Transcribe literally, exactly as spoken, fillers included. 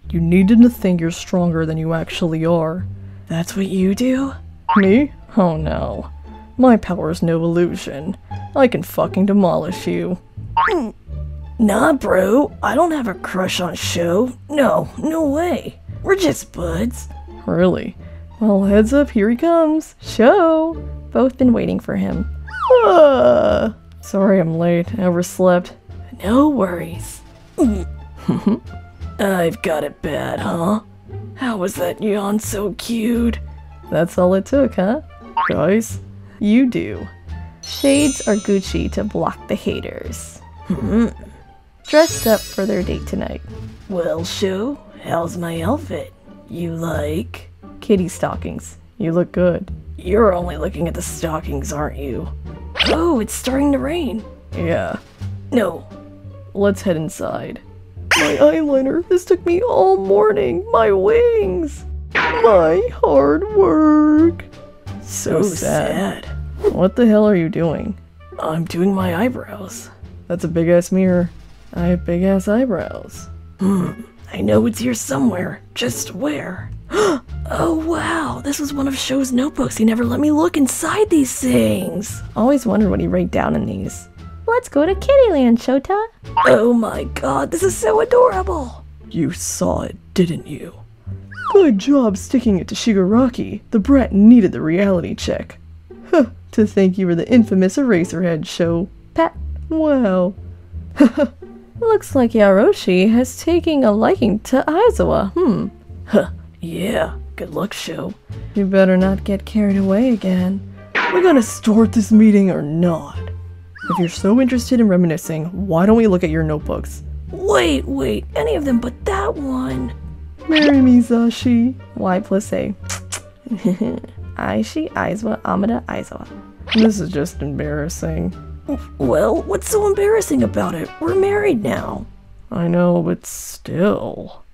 You needed to think you're stronger than you actually are. That's what you do? Me? Oh no. My power's no illusion. I can fucking demolish you. Nah, bro. I don't have a crush on Sho. No, no way. We're just buds. Really? Well, heads up, here he comes. Sho! Both been waiting for him. Ah, sorry I'm late. I overslept. No worries. I've got it bad, huh? How was that yawn so cute? That's all it took, huh? Guys, you do. Shades are Gucci to block the haters. Dressed up for their date tonight. Well, Sho, how's my outfit? You like? Kitty stockings. You look good. You're only looking at the stockings, aren't you? Oh, it's starting to rain. Yeah. No. Let's head inside. My eyeliner. This took me all morning. My wings. My hard work. So, So sad. sad. What the hell are you doing? I'm doing my eyebrows. That's a big-ass mirror. I have big-ass eyebrows. Hmm. I know it's here somewhere. Just where? Oh wow, this was one of Sho's notebooks. He never let me look inside these things. Always wondered what he write down in these. Let's go to Kittyland, Shota. Oh my god, this is so adorable. You saw it, didn't you? Good job sticking it to Shigaraki. The brat needed the reality check. Huh, to think you were the infamous Eraserhead Sho. Pat. Wow. Looks like Yaroshi has taken a liking to Aizawa. Hmm. Huh, yeah. Good luck, Sho. You better not get carried away again. We're gonna start this meeting or not? If you're so interested in reminiscing, why don't we look at your notebooks? Wait, wait, any of them but that one. Marry me, Zashi. Y plus A. Aishi, Aizawa, Amada, Aizawa. This is just embarrassing. Well, what's so embarrassing about it? We're married now. I know, but still.